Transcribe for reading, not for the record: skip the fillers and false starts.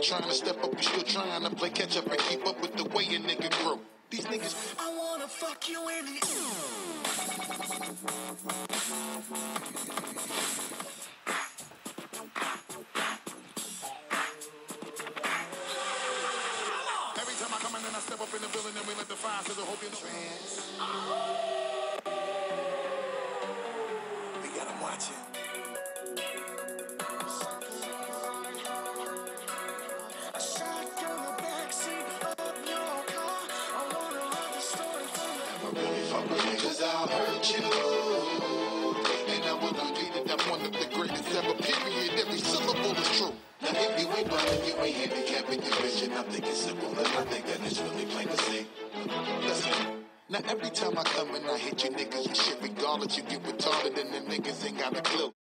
trying to step up, you still trying to play catch up and keep up with the way a nigga grow. These niggas, I wanna fuck you in the Every time I come in and I step up in the building and we let the fire to the hope you know. We got them watching. Cause I'll hurt you, and I will not get it. I'm one of the greatest ever, period. Every syllable is true. Now if you ain't running, you ain't handicapping your vision. I'm thinking simple, and I think that it's really plain to see. Listen. Now every time I come and I hit you niggas with shit, regardless, you get retarded, and them niggas ain't got a clue.